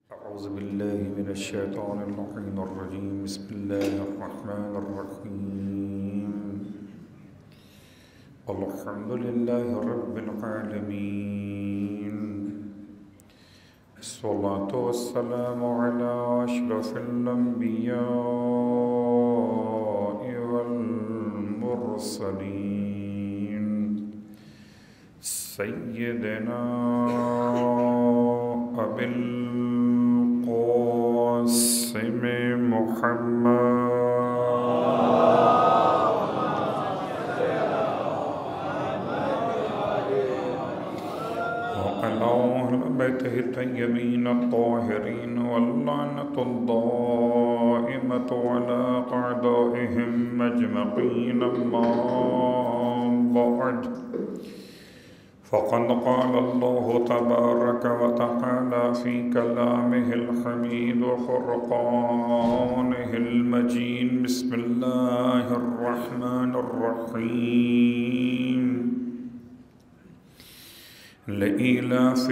أعوذ بالله من الشيطان اللعين الرجيم. بسم الله الرحمن الرحيم. الحمد لله رب العالمين. الصلاة والسلام على أشرف الأنبياء والمرسلين سيدنا أبي القاسم محمد وعلى أهل بيته الطيبين الطاهرين واللعنة الدائمة على أعدائهم أجمعين. أما بعد، فقد قال الله تبارك وتعالى في كلامه الحميد وفرقانه المجيد. بسم الله الرحمن الرحيم. لإيلاف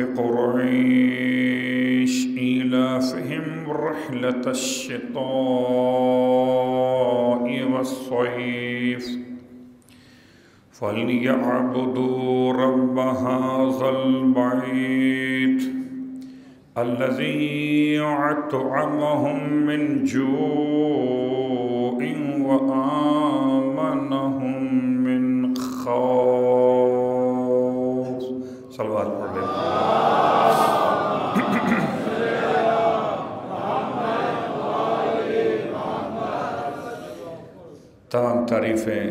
قريش إيلافهم رحلة الشتاء والصيف فليعبدوا رب هذا البيت الذي أطعمهم من جوع وآمنهم من خوف. صلوات پڑھ لیں. تمام تعریفیں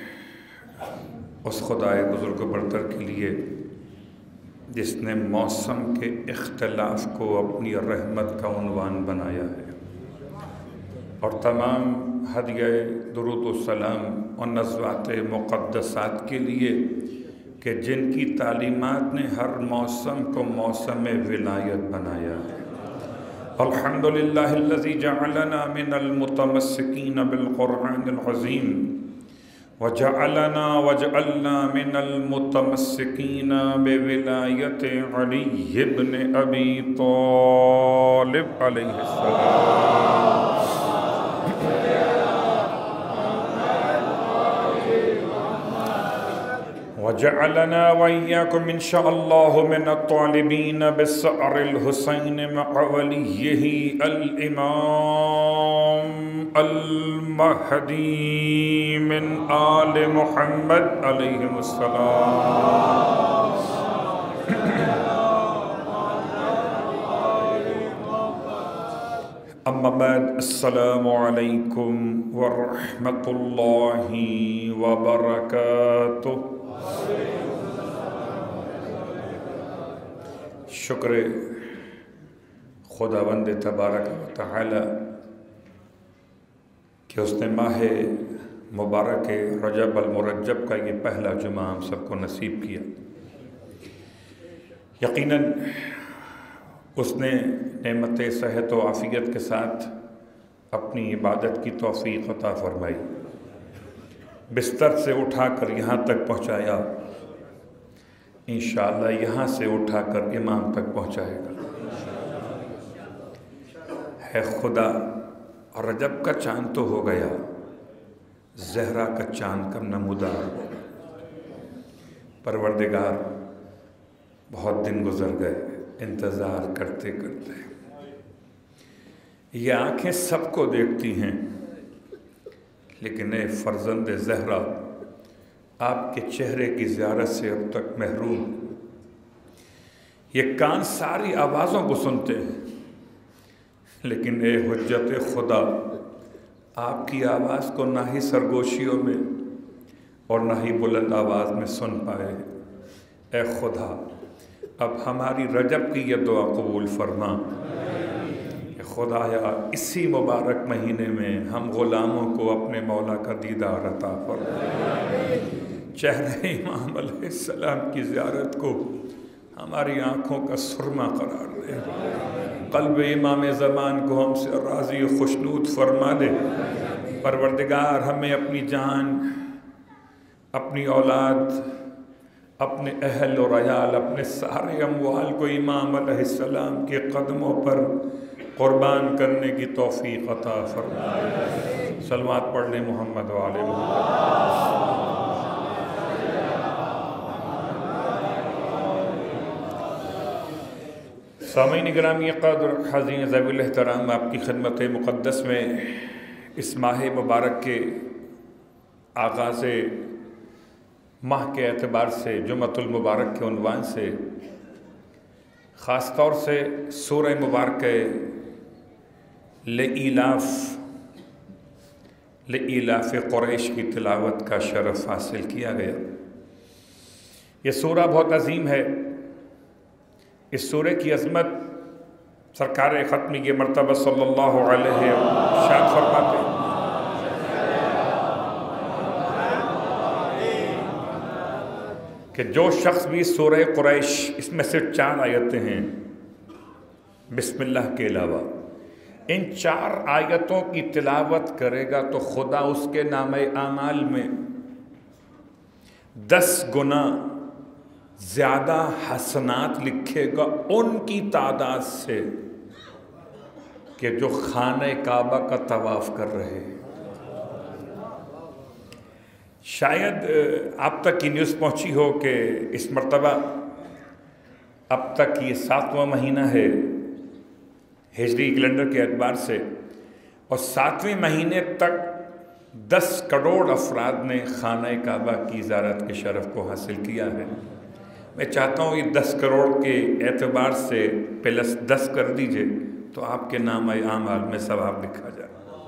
اس خدائے بزرگ و برتر کے لیے جس نے موسم کے اختلاف کو اپنی رحمت کا عنوان بنایا ہے، اور تمام ہدیہ درود و سلام اور نزوات مقدسات کے لیے کہ جن کی تعلیمات نے ہر موسم کو موسم ولایت بنایا ہے. الحمدللہ الذی جعلنا من المتمسکین بالقرآن العظیم وجعلنا من المتمسکین بولایت علی بن ابی طالب علیہ السلام. وجعلنا وإياكم إن شاء الله من الطالبين بالثأر الحسين مع وليه الإمام المهدي من آل محمد عليهم السلام. أما بعد، السلام عليكم ورحمة الله وبركاته. شکر خداوند تبارک و تعالی کہ اس نے ماہ مبارک رجب المرجب کا یہ پہلا جمعہ ہم سب کو نصیب کیا. یقیناً اس نے نعمت صحت و عافیت کے ساتھ اپنی عبادت کی توفیق عطا فرمائی، بستر سے اٹھا کر یہاں تک پہنچایا، انشاءاللہ یہاں سے اٹھا کر امام تک پہنچائے گا. ہے خدا، رجب کا چاند تو ہو گیا، زہرا کا چاند کم نمودار ہو گیا. پروردگار بہت دن گزر گئے انتظار کرتے کرتے. یہ آنکھیں سب کو دیکھتی ہیں، لیکن اے فرزند زہرا، آپ کے چہرے کی زیارت سے اب تک محروم. یہ کان ساری آوازوں کو سنتے ہیں، لیکن اے حجت خدا، آپ کی آواز کو نہ ہی سرگوشیوں میں اور نہ ہی بلند آواز میں سن پائے. اے خدا، اب ہماری رجب کی یہ دعا قبول فرما کہ خدایا اسی مبارک مہینے میں ہم غلاموں کو اپنے مولا کا دیدار عطا فرما. چہرہ امام علیہ السلام کی زیارت کو ہماری آنکھوں کا سرما قرار دے. قلب امام زمان کو ہم سے راضی و خوشنود فرما دے. پروردگار ہمیں اپنی جان، اپنی اولاد، اپنے اہل اور عیال، اپنے سارے اموال کو امام علیہ السلام کے قدموں پر قربان کرنے کی توفیق عطا فرمائے۔ صلوات پڑھ لیں محمد و آل محمد۔ سامعین گرامی قدر، حاضرین ذوی الاحترام، آپ کی خدمت مقدس میں اس ماہ مبارک کے آغاز ماہ کے اعتبار سے، جمعۃ المبارک کے عنوان سے، خاص طور سے سورہ مبارکہ لإیلاف قریش کی تلاوت کا شرف حاصل کیا گیا۔ یہ سورہ بہت عظیم ہے۔ اس سورہ کی عظمت سرکار ختمی مرتبہ صلی اللہ علیہ وسلم ارشاد فرماتے ہیں کہ جو شخص بھی سورہ قریش، اس میں سے 4 آیتیں ہیں بسم اللہ کے علاوہ، ان 4 آیتوں کی تلاوت کرے گا تو خدا اس کے نامہ اعمال میں 10 گنا زیادہ حسنات لکھے گا ان کی تعداد سے کہ جو خانہ کعبہ کا طواف کر رہے ہیں۔ شاید آپ تک یہ نیوز پہنچی ہو کہ اس مرتبہ اب تک یہ 7واں مہینہ ہے ہجری کیلنڈر کے اعتبار سے، اور 7ویں مہینے تک 10 کروڑ افراد نے خانہ کعبہ کی زیارت کے شرف کو حاصل کیا ہے۔ میں چاہتا ہوں یہ 10 کروڑ کے اعتبار سے پلس 10 کر دیجئے تو آپ کے نامہ اعمال میں ثواب لکھا جائے۔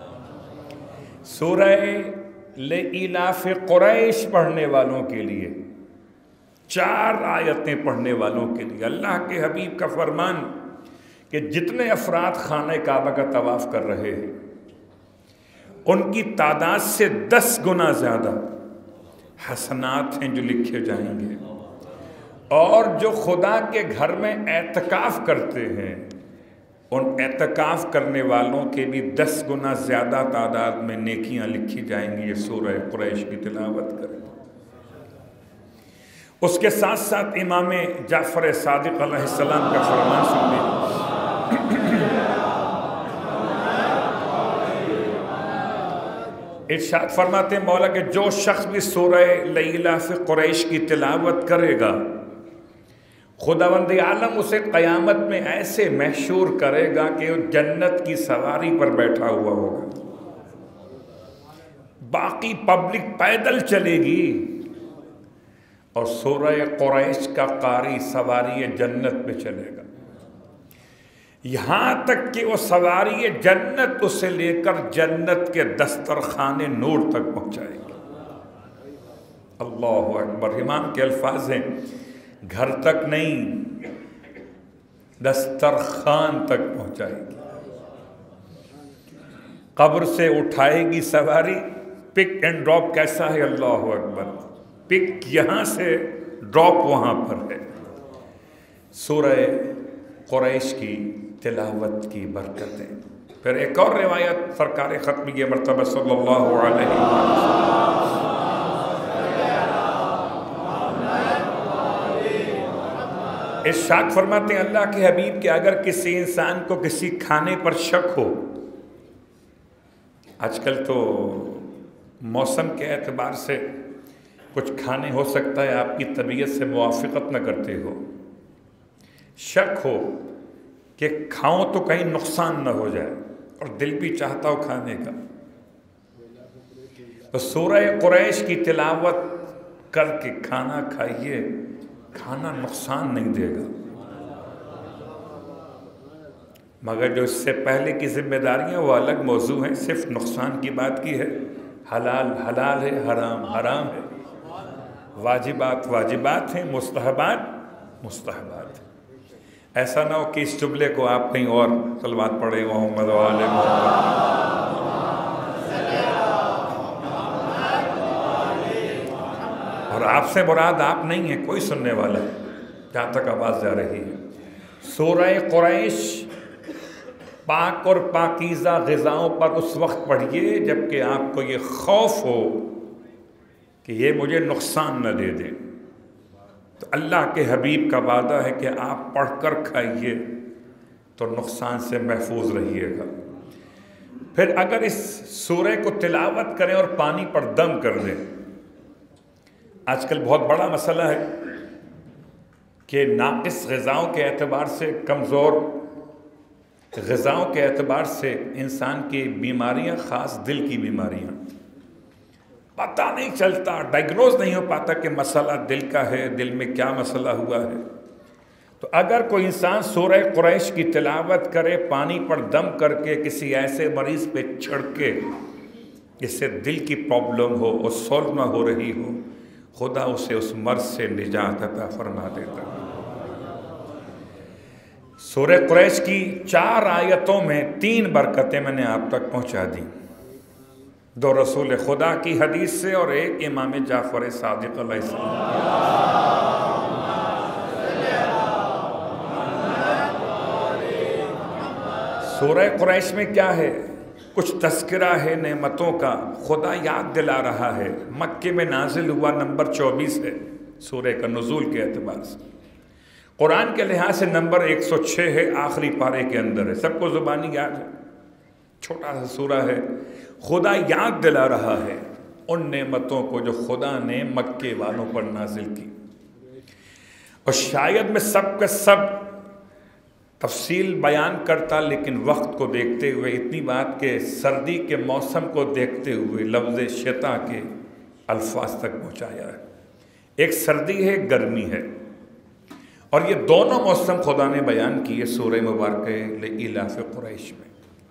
سورہ لإیلاف قریش پڑھنے والوں کے لیے، 4 آیتیں پڑھنے والوں کے لیے اللہ کے حبیب کا فرمان کہ جتنے افراد خانہ کعبہ کا طواف کر رہے ہیں ان کی تعداد سے 10 گنا زیادہ حسنات ہیں جو لکھے جائیں گے، اور جو خدا کے گھر میں اعتکاف کرتے ہیں ان اعتکاف کرنے والوں کے بھی 10 گنا زیادہ تعداد میں نیکیاں لکھی جائیں گی۔ یہ سورہ قریش کی تلاوت کریں۔ اس کے ساتھ ساتھ امام جعفر صادق علیہ السلام کا فرمان سن لیں۔ ارشاد فرماتے ہیں مولا کہ جو شخص بھی سورہ لإیلاف قریش کی تلاوت کرے گا خداوند عالم اسے قیامت میں ایسے محشور کرے گا کہ وہ جنت کی سواری پر بیٹھا ہوا ہوگا، باقی پبلک پیدل چلے گی اور سورہ قریش کا قاری سواری جنت میں چلے گا، یہاں تک کہ وہ سواری جنت اسے لے کر جنت کے دسترخوان نور تک پہنچائے گی۔ اللہ اکبر۔ امام کے الفاظ ہیں گھر تک نہیں، دسترخوان تک پہنچائے گی۔ قبر سے اٹھائے گی سواری، پک اینڈ ڈراپ کیسا ہے؟ اللہ اکبر۔ پک یہاں سے، ڈراپ وہاں پر ہے۔ سورہ قریش کی تلاوت کی برکتیں۔ پھر ایک اور روایت سرکار ختمی مرتبہ صلی اللہ علیہ وسلم ارشاد فرماتے ہیں اللہ کے حبیب کہ اگر کسی انسان کو کسی کھانے پر شک ہو، آج کل تو موسم کے اعتبار سے کچھ کھانے ہو سکتا ہے آپ کی طبیعت سے موافقت نہ کرتے ہو، شک ہو کہ کھاؤں تو کہیں نقصان نہ ہو جائے اور دل بھی چاہتا ہو کھانے کا، تو سورہ قریش کی تلاوت کر کے کھانا کھائیے، کھانا نقصان نہیں دے گا۔ مگر جو اس سے پہلے کی ذمہ داریاں وہ الگ موضوع ہیں، صرف نقصان کی بات کی ہے۔ حلال حلال ہے، حرام حرام ہے، واجبات واجبات ہیں، مستحبات مستحبات ہیں۔ ایسا نہ ہو کہ اس جملے کو آپ کہیں اور صلوات پڑھیں محمد و آل محمد۔ اور آپ سے مراد آپ نہیں ہیں، کوئی سننے والا ہے جہاں تک آواز جا رہی ہے۔ سورہ قریش پاک اور پاکیزہ غذاؤں پر اس وقت پڑھیے جبکہ آپ کو یہ خوف ہو کہ یہ مجھے نقصان نہ دے دے۔ تو اللہ کے حبیب کا وعدہ ہے کہ آپ پڑھ کر کھائیے تو نقصان سے محفوظ رہیے گا۔ پھر اگر اس سورہ کو تلاوت کریں اور پانی پر دم کر دیں، آج کل بہت بڑا مسئلہ ہے کہ ناقص غذاؤں کے اعتبار سے، کمزور غذاؤں کے اعتبار سے انسان کی بیماریاں، خاص دل کی بیماریاں، پتہ نہیں چلتا، ڈائگنوز نہیں ہو پاتا کہ مسئلہ دل کا ہے، دل میں کیا مسئلہ ہوا ہے۔ تو اگر کوئی انسان سورہ قریش کی تلاوت کرے پانی پر دم کر کے کسی ایسے مریض پہ چھڑکے جس سے دل کی پرابلم ہو اور سولو نہ ہو رہی ہو، خدا اسے اس مرض سے نجات عطا فرما دیتا ہے۔ سورہ قریش کی 4 آیتوں میں 3 برکتیں میں نے آپ تک پہنچا دی، 2 رسول خدا کی حدیث سے اور 1 امام جعفر صادق علیہ السلام۔ سورہ قریش میں کیا ہے؟ کچھ تذکرہ ہے نعمتوں کا، خدا یاد دلا رہا ہے۔ مکے میں نازل ہوا، نمبر 24 ہے سورہ کا نزول کے اعتبار سے، قرآن کے لحاظ سے نمبر 106 ہے، آخری پارے کے اندر ہے، سب کو زبانی یاد ہے، چھوٹا سا سورہ ہے۔ خدا یاد دلا رہا ہے ان نعمتوں کو جو خدا نے مکے والوں پر نازل کی، اور شاید میں سب کا سب تفصیل بیان کرتا، لیکن وقت کو دیکھتے ہوئے اتنی بات کہ سردی کے موسم کو دیکھتے ہوئے لفظ شتا کے الفاظ تک پہنچایا ہے۔ ایک سردی ہے، گرمی ہے، اور یہ دونوں موسم خدا نے بیان کیے سورہ مبارکہ لإلاف قریش میں۔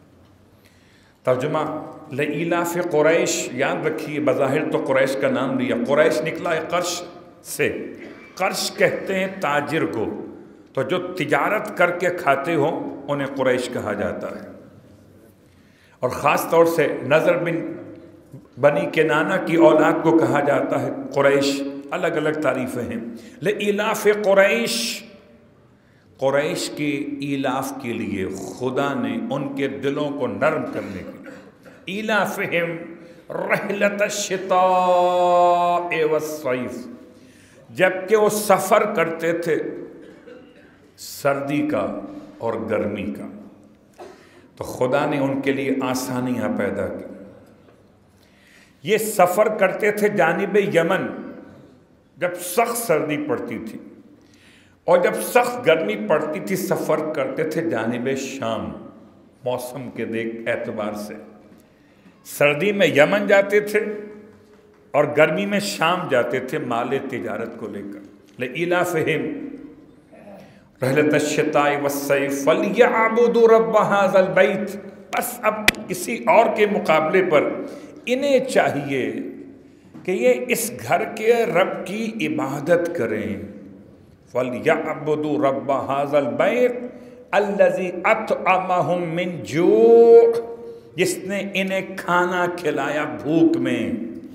ترجمہ لإلاف قریش یاد رکھیے، بظاہر تو قریش کا نام لیا، قریش نکلا ہے قرش سے، قرش کہتے ہیں تاجر کو، تو جو تجارت کر کے کھاتے ہوں انہیں قریش کہا جاتا ہے، اور خاص طور سے نضر بن بنی کنانہ کی اولاد کو کہا جاتا ہے قریش، الگ الگ تعریفیں ہیں۔ لإلاف قریش، قریش کے ایلاف کے لیے خدا نے ان کے دلوں کو نرم کرنے کے لیے، ایلافہم رحلۃ الشتاء والصیف، جبکہ وہ سفر کرتے تھے سردی کا اور گرمی کا، تو خدا نے ان کے لیے آسانیاں پیدا کی۔ یہ سفر کرتے تھے جانب یمن جب سخت سردی پڑتی تھی، اور جب سخت گرمی پڑتی تھی سفر کرتے تھے جانب شام، موسم کے اعتبار سے سردی میں یمن جاتے تھے اور گرمی میں شام جاتے تھے مال تجارت کو لے کر۔ لإلافہم رحلۃ الشتاء والصیف فلیعبدوا رب ھذا البیت، بس اب کسی اور کے مقابلے پر انہیں چاہیے کہ یہ اس گھر کے رب کی عبادت کریں۔ فلیعبدوا رب ھذا البیت الذی اطعمہم من جوع، جس نے انہیں کھانا کھلایا بھوک میں،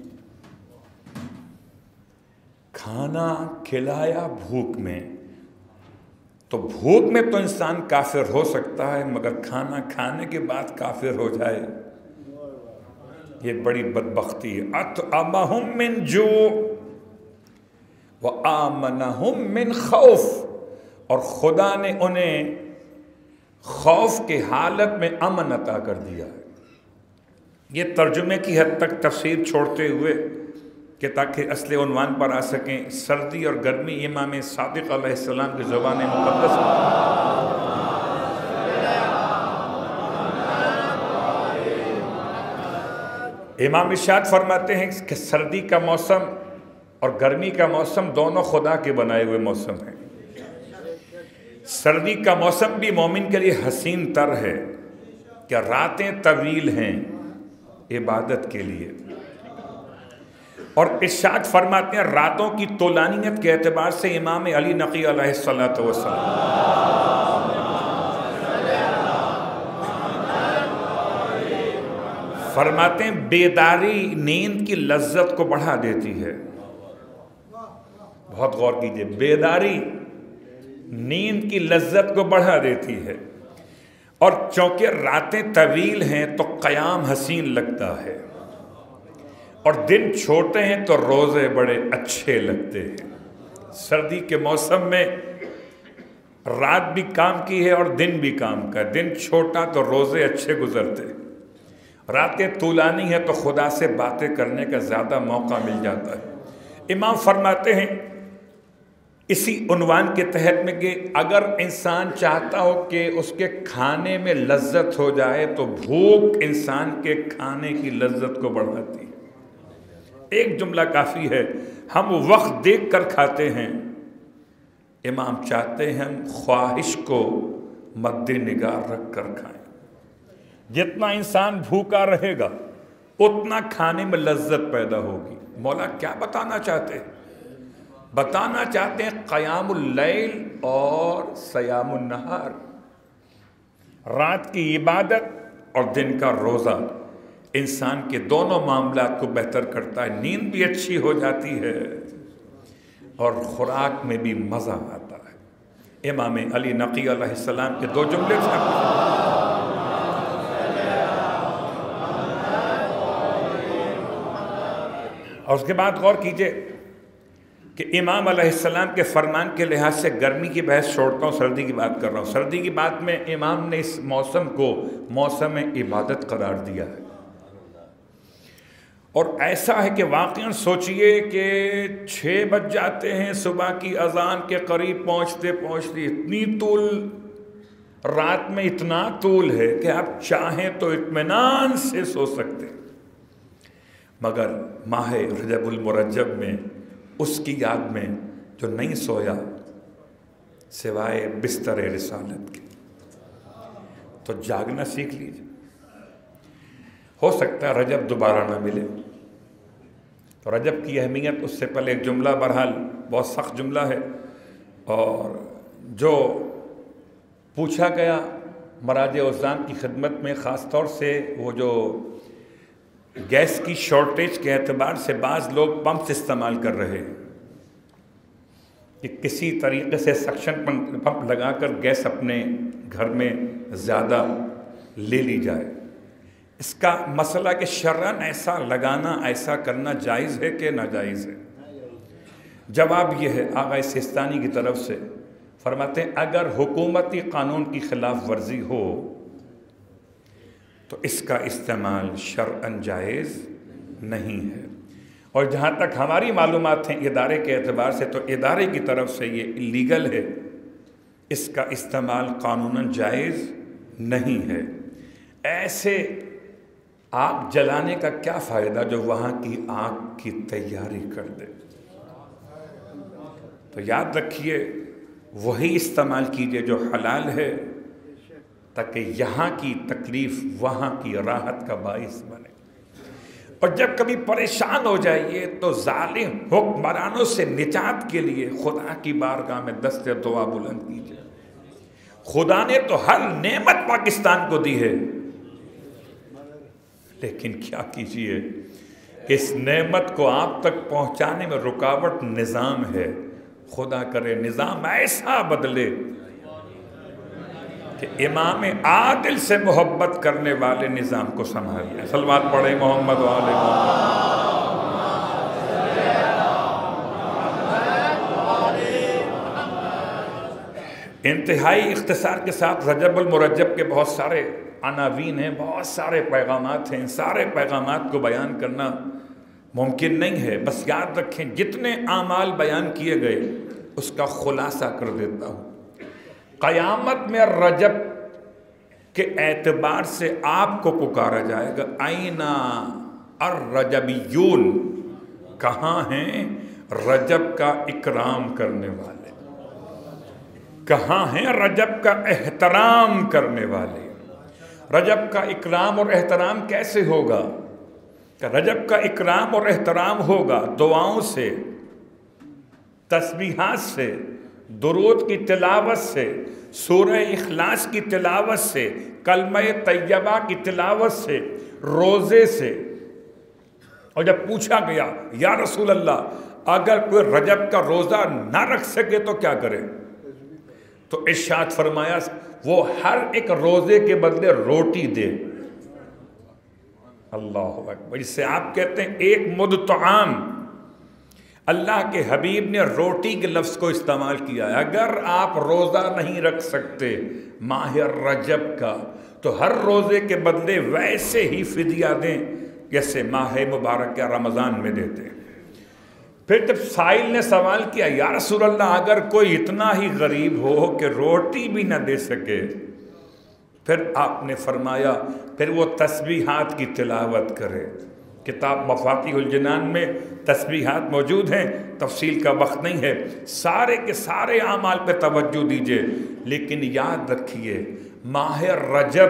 کھانا کھلایا بھوک میں۔ تو بھوک میں تو انسان کافر ہو سکتا ہے، مگر کھانا کھانے کے بعد کافر ہو جائے یہ بڑی بدبختی ہے۔ اطعمہم من جوع وآمنہم من خوف، اور خدا نے انہیں خوف کے حالت میں امن عطا کر دیا ہے۔ یہ ترجمے کی حد تک تفسیر چھوڑتے ہوئے کہ تاکہ اصل عنوان پر آ سکیں، سردی اور گرمی امام صادق علیہ السلام کی زبان مقدس میں۔ امام ارشاد فرماتے ہیں کہ سردی کا موسم اور گرمی کا موسم دونوں خدا کے بنائے ہوئے موسم ہیں۔ سردی کا موسم بھی مومن کے لیے حسین تر ہے کہ راتیں طویل ہیں عبادت کے لیے، اور ارشاد فرماتے ہیں راتوں کی طولانیت کے اعتبار سے امام علی نقی علیہ السلام فرماتے ہیں بیداری نیند کی لذت کو بڑھا دیتی ہے۔ بہت غور کیجئے، بیداری نیند کی لذت کو بڑھا دیتی ہے، اور چونکہ راتیں طویل ہیں تو قیام حسین لگتا ہے، اور دن چھوٹے ہیں تو روزے بڑے اچھے لگتے ہیں۔ سردی کے موسم میں رات بھی کام کی ہے اور دن بھی کام کا. دن چھوٹا تو روزے اچھے گزرتے, راتیں طولانی ہے تو خدا سے باتیں کرنے کا زیادہ موقع مل جاتا ہے. امام فرماتے ہیں اسی عنوان کے تحت میں کہ اگر انسان چاہتا ہو کہ اس کے کھانے میں لذت ہو جائے تو بھوک انسان کے کھانے کی لذت کو بڑھاتی ہے. ایک جملہ کافی ہے, ہم وقت دیکھ کر کھاتے ہیں. امام چاہتے ہیں ہم خواہش کو مد نگار رکھ کر کھائیں. جتنا انسان بھوکا رہے گا اتنا کھانے میں لذت پیدا ہوگی. مولا کیا بتانا چاہتے ہیں؟ بتانا چاہتے ہیں قیام اللیل اور صیام النہار, رات کی عبادت اور دن کا روزہ انسان کے دونوں معاملات کو بہتر کرتا ہے. نیند بھی اچھی ہو جاتی ہے اور خوراک میں بھی مزہ آتا ہے. امام علی نقی علیہ السلام کے 2 جملے تھے. اور اس کے بعد غور کیجئے کہ امام علیہ السلام کے فرمان کے لحاظ سے گرمی کی بحث چھوڑتا ہوں, سردی کی بات کر رہا ہوں. سردی کی بات میں امام نے اس موسم کو موسم عبادت قرار دیا ہے. اور ایسا ہے کہ واقعاً سوچئے کہ 6 بج جاتے ہیں صبح کی اذان کے قریب پہنچتے پہنچتے, اتنی طول رات میں, اتنا طول ہے کہ آپ چاہیں تو اطمینان سے سو سکتے ہیں. مگر ماہ رجب المرجب میں اس کی یاد میں جو نہیں سویا سوائے بستر رسالت کے, تو جاگنا سیکھ لیجیے. ہو سکتا ہے رجب دوبارہ نہ ملے. تو رجب کی اہمیت, اس سے پہلے ایک جملہ, بہرحال بہت سخت جملہ ہے اور جو پوچھا گیا مراجع عظام کی خدمت میں, خاص طور سے وہ جو گیس کی شارٹیج کے اعتبار سے بعض لوگ پمپس استعمال کر رہے ہیں کہ کسی طریقے سے سکشن پمپ لگا کر گیس اپنے گھر میں زیادہ لے لی جائے. اس کا مسئلہ کہ شرعاً ایسا لگانا, ایسا کرنا جائز ہے کہ ناجائز ہے؟ جواب یہ ہے آغا سیستانی کی طرف سے, فرماتے ہیں اگر حکومتی قانون کی خلاف ورزی ہو تو اس کا استعمال شرعاً جائز نہیں ہے. اور جہاں تک ہماری معلومات ہیں ادارے کے اعتبار سے, تو ادارے کی طرف سے یہ اللیگل ہے, اس کا استعمال قانوناً جائز نہیں ہے. ایسے آگ جلانے کا کیا فائدہ جو وہاں کی آگ کی تیاری کر دے. تو یاد رکھیے وہی استعمال کیجئے جو حلال ہے, تاکہ یہاں کی تکلیف وہاں کی راحت کا باعث بنے. اور جب کبھی پریشان ہو جائیے تو ظالم حکمرانوں سے نجات کے لیے خدا کی بارگاہ میں دست دعا بلند کیجئے. خدا نے تو ہر نعمت پاکستان کو دی ہے, لیکن کیا کیجئے اس نعمت کو آپ تک پہنچانے میں رکاوٹ نظام ہے. خدا کرے نظام ایسا بدلے کہ امام عادل سے محبت کرنے والے نظام کو سنبھالیں. صلوات پڑھیں محمد و آل محمد. انتہائی اختصار کے ساتھ رجب المرجب کے بہت سارے عناوین ہیں, بہت سارے پیغامات ہیں. سارے پیغامات کو بیان کرنا ممکن نہیں ہے. بس یاد رکھیں جتنے اعمال بیان کیے گئے اس کا خلاصہ کر دیتا ہوں. قیامت میں رجب کے اعتبار سے آپ کو پکارا جائے گا, اینا الرجبیون, کہاں ہیں رجب کا اکرام کرنے والے, کہاں ہیں رجب کا احترام کرنے والے. رجب کا اکرام اور احترام کیسے ہوگا؟ کہ رجب کا اکرام اور احترام ہوگا دعاؤں سے, تسبیحات سے, درود کی تلاوت سے, سورہ اخلاص کی تلاوت سے, کلمہ طیبہ کی تلاوت سے, روزے سے. اور جب پوچھا گیا یا رسول اللہ اگر کوئی رجب کا روزہ نہ رکھ سکے تو کیا کرے, تو ارشاد فرمایا وہ ہر ایک روزے کے بدلے روٹی دے. اللہ اکبر. جس سے آپ کہتے ہیں ایک مد طعام اللہ کے حبیب نے روٹی کے لفظ کو استعمال کیا ہے۔ اگر آپ روزہ نہیں رکھ سکتے ماہ رجب کا تو ہر روزے کے بدلے ویسے ہی فدیہ دیں جیسے ماہ مبارک یا رمضان میں دیتے ہیں۔ پھر جب سائل نے سوال کیا یا رسول اللہ اگر کوئی اتنا ہی غریب ہو کہ روٹی بھی نہ دے سکے، پھر آپ نے فرمایا پھر وہ تسبیحات کی تلاوت کرے۔ کتاب مفاتیح الجنان میں تسبیحات موجود ہیں، تفصیل کا وقت نہیں ہے، سارے کے سارے اعمال پہ توجہ دیجئے، لیکن یاد رکھیے ماہ رجب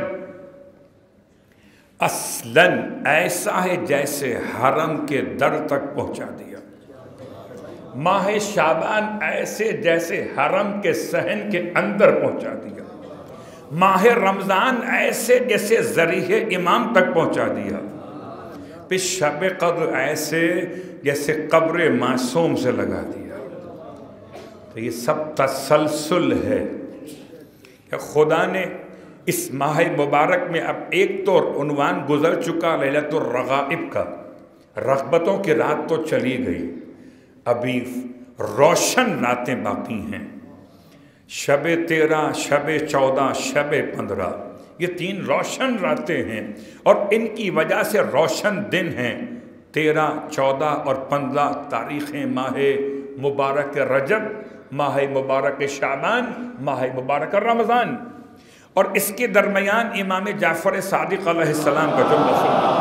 اصلاً ایسا ہے جیسے حرم کے در تک پہنچا دیا، ماہ شعبان ایسے جیسے حرم کے صحن کے اندر پہنچا دیا، ماہ رمضان ایسے جیسے ذریح امام تک پہنچا دیا، پھر شب قدر ایسے جیسے قبر معصوم سے لگا دیا۔ تو یہ سب تسلسل ہے کہ خدا نے اس ماہ مبارک میں اب ایک تو عنوان گزر چکا لیلۃ الرغائب کا، رغبتوں کی رات تو چلی گئی، ابھی روشن راتیں باقی ہیں، شب 13، شب 14، شب 15، یہ 3 روشن راتیں ہیں اور ان کی وجہ سے روشن دن ہیں۔ 13، 14 اور 15 تاریخیں ماہ مبارک رجب، ماہ مبارک شعبان، ماہ مبارک رمضان، اور اس کے درمیان امام جعفر صادق علیہ السلام کا جملہ سننا۔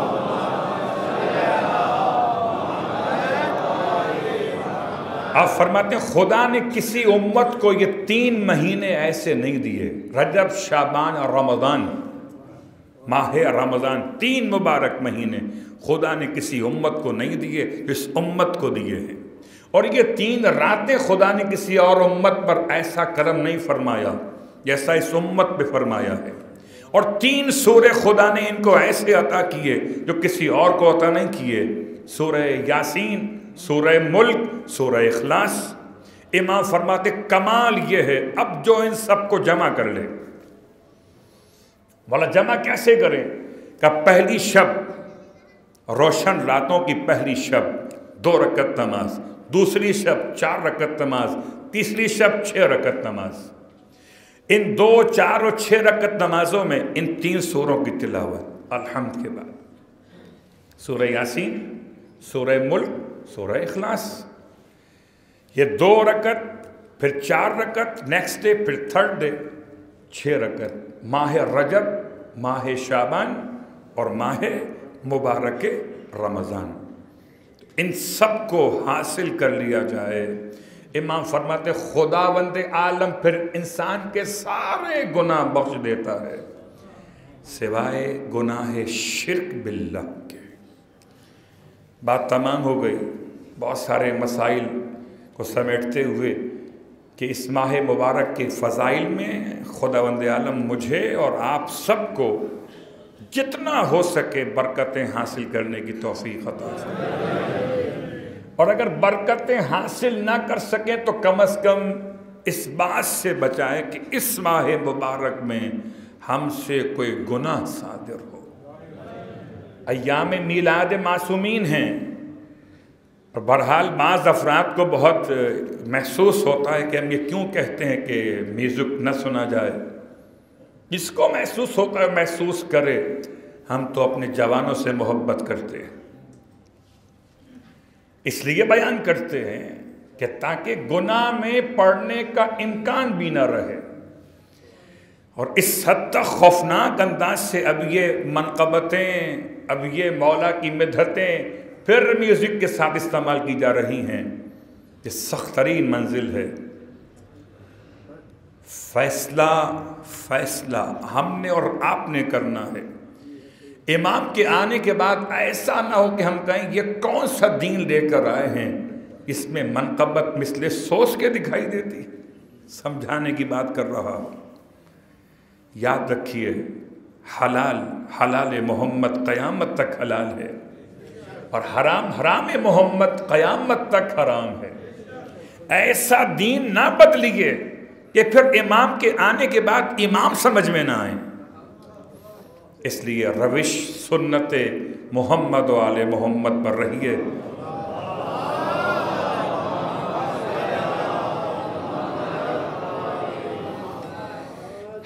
آپ فرماتے ہیں خدا نے کسی امت کو یہ 3 مہینے ایسے نہیں دیے، رجب، شعبان اور رمضان، ماہ رمضان، 3 مبارک مہینے خدا نے کسی امت کو نہیں دیے، اس امت کو دیے ہیں۔ اور یہ 3 راتیں خدا نے کسی اور امت پر ایسا کرم نہیں فرمایا جیسا اس امت پہ فرمایا ہے، اور 3 سورے خدا نے ان کو ایسے عطا کیے جو کسی اور کو عطا نہیں کیے، سورہ یاسین، سورہ ملک، سورہ اخلاص۔ امام فرماتے کمال یہ ہے اب جو ان سب کو جمع کر لے، والا جمع کیسے کریں کہ پہلی شب، روشن راتوں کی پہلی شب 2 رکعت نماز، دوسری شب 4 رکعت نماز، تیسری شب 6 رکعت نماز، ان 2، 4 اور 6 رکعت نمازوں میں ان 3 سوروں کی تلاوت الحمد کے بعد، سورہ یاسین، سورہ ملک، سورہ اخلاص، یہ 2 رکعت، پھر 4 رکعت نیکسٹ ڈے، پھر تھرڈ ڈے 6 رکعت، ماہ رجب، ماہ شعبان اور ماہ مبارک رمضان، ان سب کو حاصل کر لیا جائے۔ امام فرماتے خداوند عالم پھر انسان کے سارے گناہ بخش دیتا ہے سوائے گناہ شرک باللہ کے۔ بات تمام ہو گئی، بہت سارے مسائل کو سمیٹتے ہوئے کہ اس ماہ مبارک کے فضائل میں خداوند عالم مجھے اور آپ سب کو جتنا ہو سکے برکتیں حاصل کرنے کی توفیق عطا فرمائے، اور اگر برکتیں حاصل نہ کر سکیں تو کم از کم اس بات سے بچائیں کہ اس ماہ مبارک میں ہم سے کوئی گناہ صادر ہو۔ ایام میلاد معصومین ہیں، اور بہرحال بعض افراد کو بہت محسوس ہوتا ہے کہ ہم یہ کیوں کہتے ہیں کہ میوزک نہ سنا جائے، جس کو محسوس ہوتا ہے محسوس کرے، ہم تو اپنے جوانوں سے محبت کرتے ہیں، اس لیے بیان کرتے ہیں کہ تاکہ گناہ میں پڑنے کا امکان بھی نہ رہے، اور اس حد تک خوفناک انداز سے اب یہ منقبتیں، اب یہ مولا کی مدحتیں پھر میوزک کے ساتھ استعمال کی جا رہی ہیں، یہ سخت ترین منزل ہے۔ فیصلہ ہم نے اور آپ نے کرنا ہے۔ امام کے آنے کے بعد ایسا نہ ہو کہ ہم کہیں یہ کون سا دین لے کر آئے ہیں، اس میں منقبت مثل سوچ کے دکھائی دیتی، سمجھانے کی بات کر رہا ہوں۔ یاد رکھیے حلال محمد قیامت تک حلال ہے، اور حرام محمد قیامت تک حرام ہے۔ ایسا دین نہ بدلیے کہ پھر امام کے آنے کے بعد امام سمجھ میں نہ آئیں۔ اس لیے روش سنت محمد و آل محمد پر رہیے۔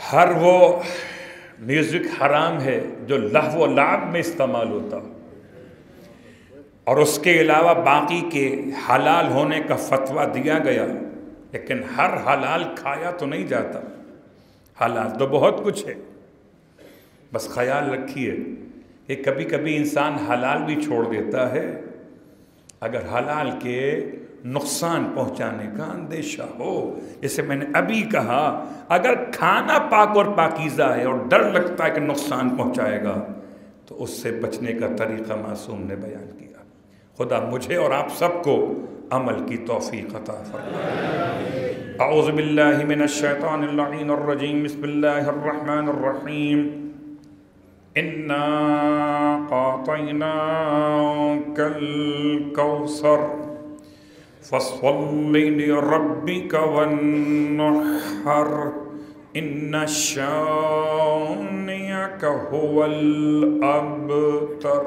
ہر وہ میوزک حرام ہے جو لہو و لعب میں استعمال ہوتا، اور اس کے علاوہ باقی کے حلال ہونے کا فتویٰ دیا گیا، لیکن ہر حلال کھایا تو نہیں جاتا، حلال تو بہت کچھ ہے۔ بس خیال رکھیے کہ کبھی کبھی انسان حلال بھی چھوڑ دیتا ہے اگر حلال کے نقصان پہنچانے کا اندیشہ ہو۔ جیسے میں نے ابھی کہا، اگر کھانا پاک اور پاکیزہ ہے اور ڈر لگتا ہے کہ نقصان پہنچائے گا تو اس سے بچنے کا طریقہ معصوم نے بیان کیا۔ خدا مجھے اور آپ سب کو عمل کی توفیق عطا فرمائے۔ اعوذ باللہ من الشیطان اللعین الرجیم، بسم اللہ الرحمن الرحیم۔ اِنَّا أَعْطَيْنَاكَ الْكَوْثَرَ فَصَلِّ لِرَبِّكَ وَانْحَرْ إِنَّ شَانِئَكَ هُوَ الْأَبْتَرُ۔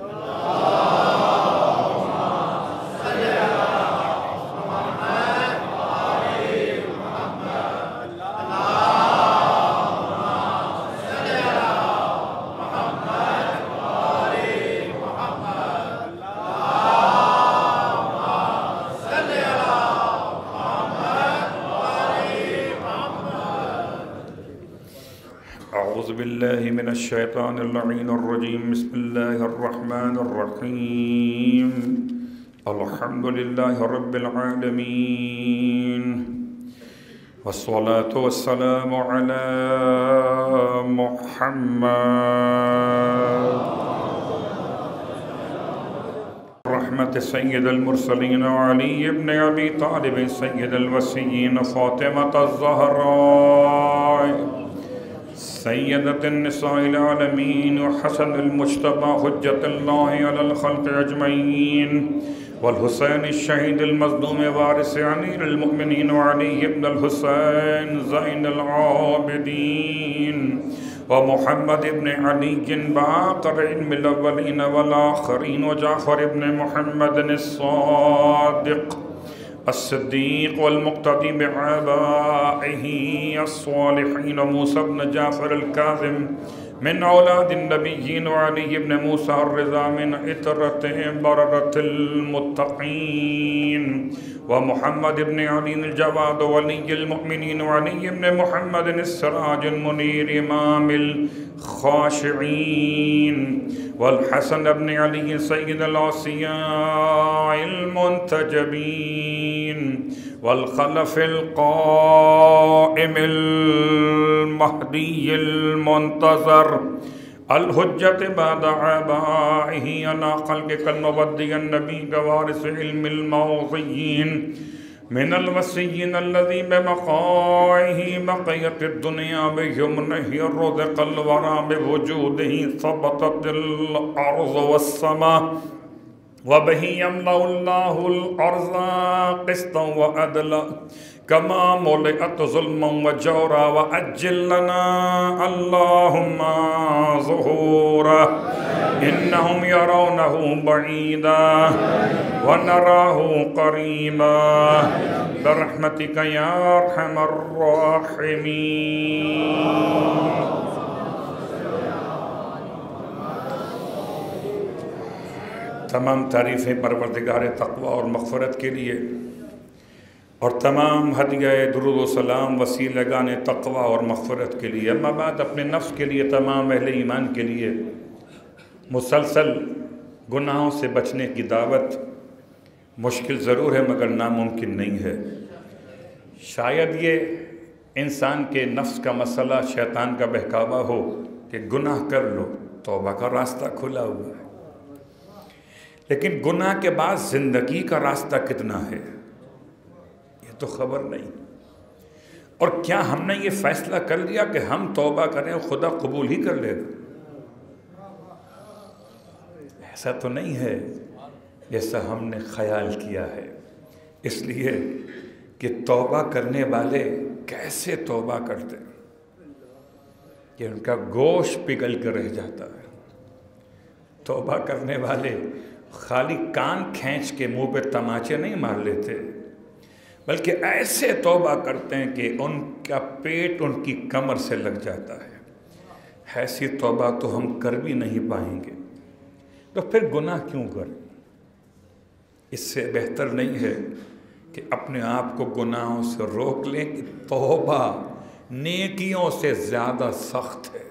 اعوذ باللہ من الشیطان اللعین الرجیم، بسم اللہ الرحمن الرحیم۔ الحمد للہ رب العالمین، والصلاة والسلام علی محمد رحمت سید المرسلین علی ابن ابی طالب سید الوسیین فاطمة الزہراء سیدۃ النساء العالمین وحسن المجتبى حجۃ اللہ علی الخلق اجمعین، والحسین الشہید المظلوم وارث امیر المؤمنین علی ابن الحسین زین العابدین، ومحمد ابن علی باقر علم الاولین والآخرین، وجعفر ابن محمد الصادق الصدیق والمقتدی بعبائه الصالحین، وموسى بن جعفر الكاظم من اولاد النبیین، وعلی ابن موسیٰ الرضا من عطرة بررة المتقین، ومحمد ابن علی الجواد ولی المؤمنین، وعلی ابن محمد السراج المنیر امام الخاشعین، والحسن ابن علی سید الاوصیاء المنتجبین، والخلف القائم المہدی المنتظر، الحجت بعد آبائه على خلقك المبدی النبی وارث علم الموضیین، من الوسیین الذی بمقائه بقیت الدنیا بیمنہ رزق الورى بوجودہ ثبتت الارض والسماء، وبه يملأ الله الأرض قسطا وعدلا كما ملئت ظلما وجورا، وأجل لنا اللهم ظهورا إنهم يرونه بعيدا ونراه قريبا برحمتك يا أرحم الراحمين۔ تمام تعریفیں پروردگار تقوی اور مغفرت کے لیے، اور تمام ہدیہ درود و سلام وسیلگان تقوی اور مغفرت کے لیے۔ اما بعد، اپنے نفس کے لیے، تمام اہل ایمان کے لیے مسلسل گناہوں سے بچنے کی دعوت مشکل ضرور ہے مگر ناممکن نہیں ہے۔ شاید یہ انسان کے نفس کا مسئلہ شیطان کا بہکاوا ہو کہ گناہ کر لو، توبہ کا راستہ کھلا ہوا ہے، لیکن گناہ کے بعد زندگی کا راستہ کتنا ہے یہ تو خبر نہیں۔ اور کیا ہم نے یہ فیصلہ کر لیا کہ ہم توبہ کریں اور خدا قبول ہی کر لے گا؟ ایسا تو نہیں ہے جیسا ہم نے خیال کیا ہے، اس لیے کہ توبہ کرنے والے کیسے توبہ کرتے ہیں کہ ان کا گوشت پگھل کر رہ جاتا ہے۔ توبہ کرنے والے خالی کان کھینچ کے منہ پہ تماچے نہیں مار لیتے، بلکہ ایسے توبہ کرتے ہیں کہ ان کا پیٹ ان کی کمر سے لگ جاتا ہے۔ ایسی توبہ تو ہم کر بھی نہیں پائیں گے، تو پھر گناہ کیوں کریں؟ اس سے بہتر نہیں ہے کہ اپنے آپ کو گناہوں سے روک لیں کہ توبہ نیکیوں سے زیادہ سخت ہے۔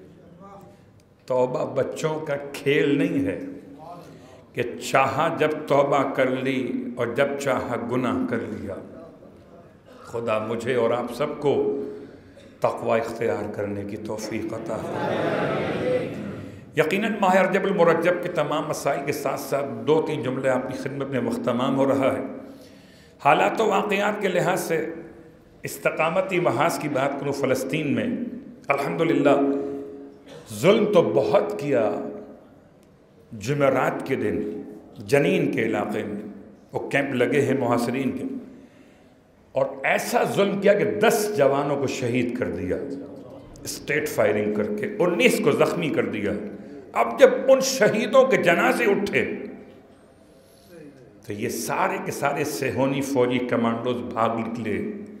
توبہ بچوں کا کھیل نہیں ہے کہ چاہا جب توبہ کر لی اور جب چاہا گناہ کر لیا۔ خدا مجھے اور آپ سب کو تقوی اختیار کرنے کی توفیق عطا فرمائے۔ یقیناً ماہ رجب المرجب کے تمام مسائل کے ساتھ ساتھ 2-3 جملے آپ کی خدمت میں مختتام ہو رہا ہے۔ حالات و واقعات کے لحاظ سے استقامتی محاذ کی بات کروں، فلسطین میں الحمدللہ ظلم تو بہت کیا۔ جمعرات کے دن جنین کے علاقے میں وہ کیمپ لگے ہیں محاصرین کے، اور ایسا ظلم کیا کہ 10 جوانوں کو شہید کر دیا اسٹیٹ فائرنگ کر کے، 19 کو زخمی کر دیا۔ اب جب ان شہیدوں کے جنازے اٹھے تو یہ سارے کے سارے صہیونی فوجی کمانڈوز بھاگ نکلے۔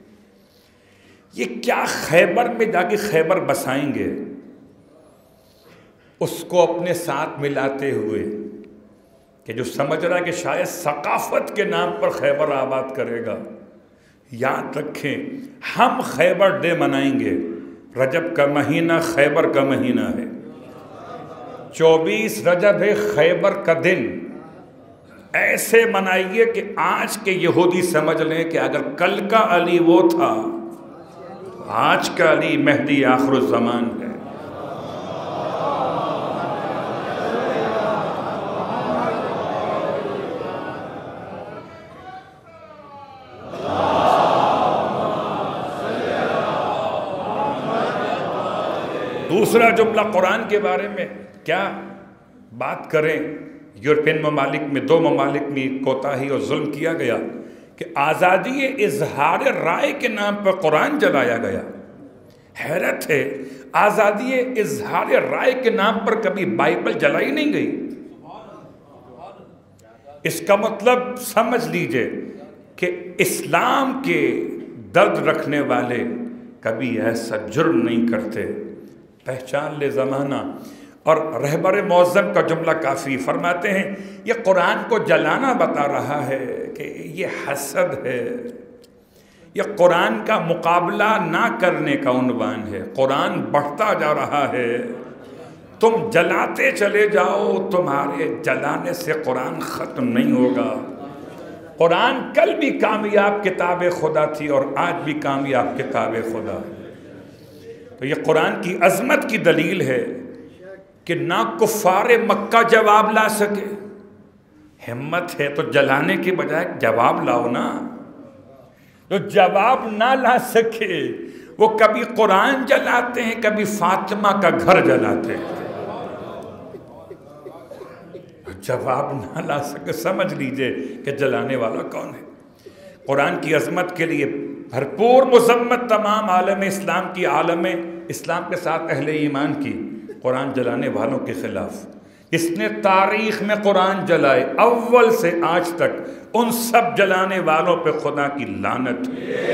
یہ کیا خیبر میں جا کے خیبر بسائیں گے، اس کو اپنے ساتھ ملاتے ہوئے کہ جو سمجھ رہا ہے کہ شاید ثقافت کے نام پر خیبر آباد کرے گا، یاد رکھیں ہم خیبر ڈے منائیں گے۔ رجب کا مہینہ خیبر کا مہینہ ہے، 24 رجب ہے خیبر کا دن۔ ایسے منائیے کہ آج کے یہودی سمجھ لیں کہ اگر کل کا علی وہ تھا، آج کا علی مہدی آخر الزمان ہے۔ دوسرا جملہ قرآن کے بارے میں کیا بات کریں۔ یورپین ممالک میں 2 ممالک میں کوتاہی اور ظلم کیا گیا کہ آزادی اظہار رائے کے نام پر قرآن جلایا گیا۔ حیرت ہے، آزادی اظہار رائے کے نام پر کبھی بائبل جلائی نہیں گئی۔ اس کا مطلب سمجھ لیجئے کہ اسلام کے درد رکھنے والے کبھی ایسا جرم نہیں کرتے۔ پہچان لے زمانہ۔ اور رہبر معظم کا جملہ کافی، فرماتے ہیں یہ قرآن کو جلانا بتا رہا ہے کہ یہ حسد ہے، یہ قرآن کا مقابلہ نہ کرنے کا عنوان ہے۔ قرآن بڑھتا جا رہا ہے، تم جلاتے چلے جاؤ، تمہارے جلانے سے قرآن ختم نہیں ہوگا۔ قرآن کل بھی کامیاب کتاب خدا تھی اور آج بھی کامیاب کتاب خدا ہے۔ تو یہ قرآن کی عظمت کی دلیل ہے کہ نہ کفار مکہ جواب لا سکے۔ ہمت ہے تو جلانے کے بجائے جواب لاؤ نا۔ جو جواب نہ لا سکے وہ کبھی قرآن جلاتے ہیں، کبھی فاطمہ کا گھر جلاتے ہیں۔ جواب نہ لا سکے، سمجھ لیجئے کہ جلانے والا کون ہے۔ قرآن کی عظمت کے لیے بھرپور مذمت تمام عالم اسلام کی، عالم اسلام کے ساتھ اہل ایمان کی، قرآن جلانے والوں کے خلاف۔ اس نے تاریخ میں قرآن جلائے اول سے آج تک، ان سب جلانے والوں پہ خدا کی لعنت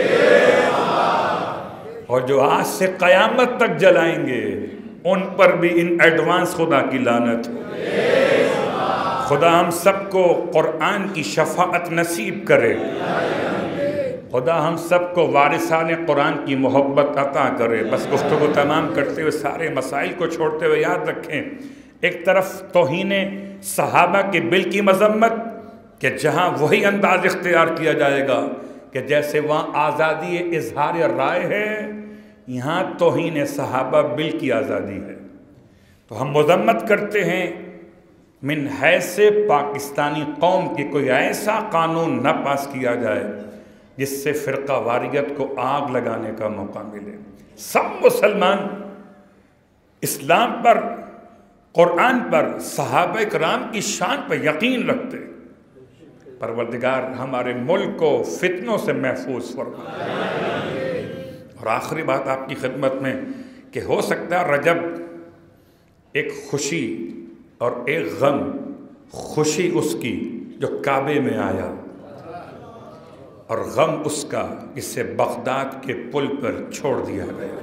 اور جو آج سے قیامت تک جلائیں گے ان پر بھی ان ایڈوانس خدا کی لعنت۔ خدا ہم سب کو قرآن کی شفاعت نصیب کرے، خدا ہم سب کو وارثان قرآن کی محبت عطا کرے۔ بس گفتگو تمام کرتے ہوئے سارے مسائل کو چھوڑتے ہوئے یاد رکھیں، ایک طرف توہین صحابہ کے بل کی مذمت کہ جہاں وہی انداز اختیار کیا جائے گا کہ جیسے وہاں آزادی اظہار رائے ہے، یہاں توہین صحابہ بل کی آزادی ہے۔ تو ہم مذمت کرتے ہیں من حیث پاکستانی قوم کی کوئی ایسا قانون نہ پاس کیا جائے جس سے فرقہ واریت کو آگ لگانے کا موقع ملے۔ سب مسلمان اسلام پر، قرآن پر، صحابہ کرام کی شان پر یقین رکھتے۔ پروردگار ہمارے ملک کو فتنوں سے محفوظ فرمائے۔ اور آخری بات آپ کی خدمت میں کہ ہو سکتا ہے رجب ایک خوشی اور ایک غم، خوشی اس کی جو کعبے میں آیا، اور غم اس کا جسے بغداد کے پل پر چھوڑ دیا گیا.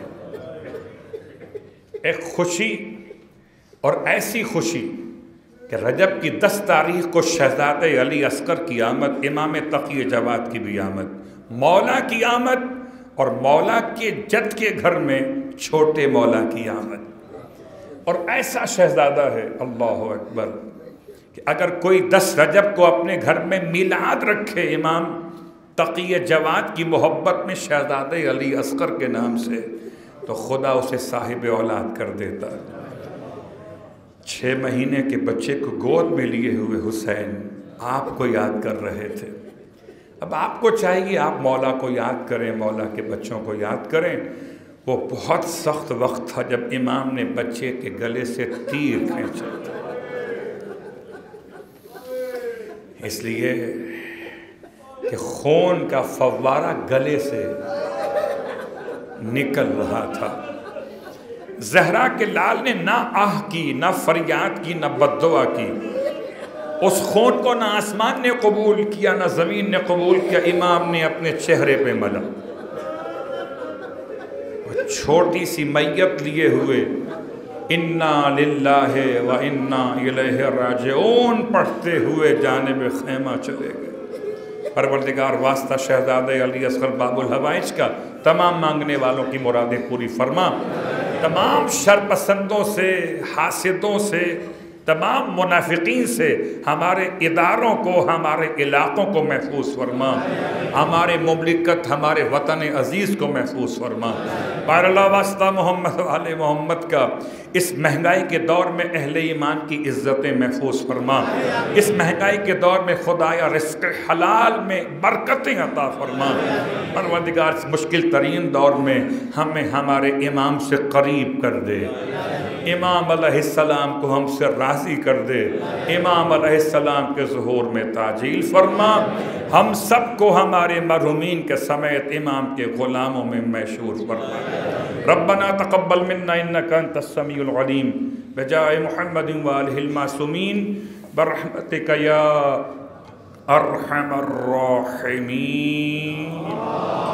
ایک خوشی اور ایسی خوشی کہ رجب کی 10 تاریخ کو شہزادہ علی اصغر کی آمد، امام تقی جواد کی بھی آمد، مولا کی آمد، اور مولا کے جد کے گھر میں چھوٹے مولا کی آمد. اور ایسا شہزادہ ہے اللہ اکبر کہ اگر کوئی 10 رجب کو اپنے گھر میں میلاد رکھے امام تقی جواد کی محبت میں شہزادہ علی اصغر کے نام سے، تو خدا اسے صاحب اولاد کر دیتا. 6 مہینے کے بچے کو گود میں لیے ہوئے حسین آپ کو یاد کر رہے تھے. اب آپ کو چاہیے آپ مولا کو یاد کریں، مولا کے بچوں کو یاد کریں. وہ بہت سخت وقت تھا جب امام نے بچے کے گلے سے تیر کھینچا تھا. اس لیے کہ خون کا فوارہ گلے سے نکل رہا تھا. زہرا کے لال نے نہ آہ کی، نہ فریاد کی، نہ بددعا کی. اس خون کو نہ آسمان نے قبول کیا نہ زمین نے قبول کیا. امام نے اپنے چہرے پہ ملا. وہ چھوٹی سی میت لیے ہوئے انا للہ و انا الیہ راجعون پڑھتے ہوئے جانب خیمہ چلے گئے. پروردگار واسطہ شہزادہ علی اصغر باب الحوائج کا تمام مانگنے والوں کی مرادیں پوری فرما. تمام شرپسندوں سے، حاسدوں سے، تمام منافقین سے ہمارے اداروں کو، ہمارے علاقوں کو محفوظ فرما. ہمارے مملکت، ہمارے وطن عزیز کو محفوظ فرما. بار اللہ واسطہ محمد والے محمد کا اس مہنگائی کے دور میں اہل ایمان کی عزتیں محفوظ فرما. اس مہنگائی کے دور میں خدایا رزق حلال میں برکتیں عطا فرما. پروردگار اس مشکل ترین دور میں ہمیں ہمارے امام سے قریب کر دے. امام علیہ السلام کو ہم سے راضی کر دے. امام علیہ السلام کے ظہور میں تعجیل فرما. ہم سب کو ہمارے مرحومین کے سمیت امام کے غلاموں میں محشور فرما. ربنا تقبل منا انک انت السمیع العلیم بجاہ محمد وآلہ المعصومین برحمتک یا ارحم الراحمین.